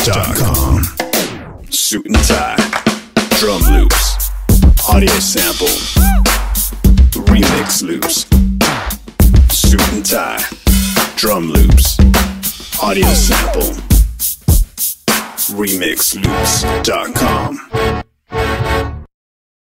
Remixloops.com. Suit and tie, drum loops, audio sample. Remix loops. Suit and tie, drum loops, audio sample. Remixloops.com.